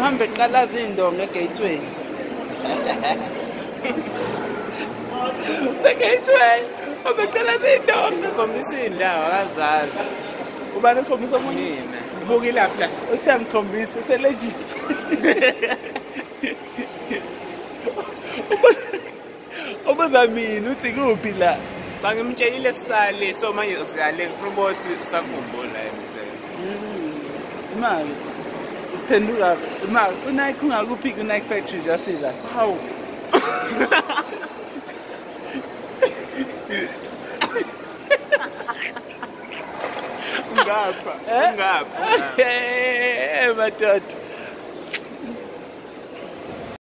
Hambe qala zindonga egateway. Segateway. Hambe qala zindonga. Ukhombisa indawo akazazi. Ubani ukhombisa omunye? Mina. Buki lapha. Uthi angikhombisa selegit. Ubuza mina uthi kuphi la? Cha ngimtshelile sisale so manje siyale ngifrobothi usakhumbula Imali. Uphenduka imali. Unike ungakuphi ku-Nike factory jasila. Hawu. Ngapha. Madoda.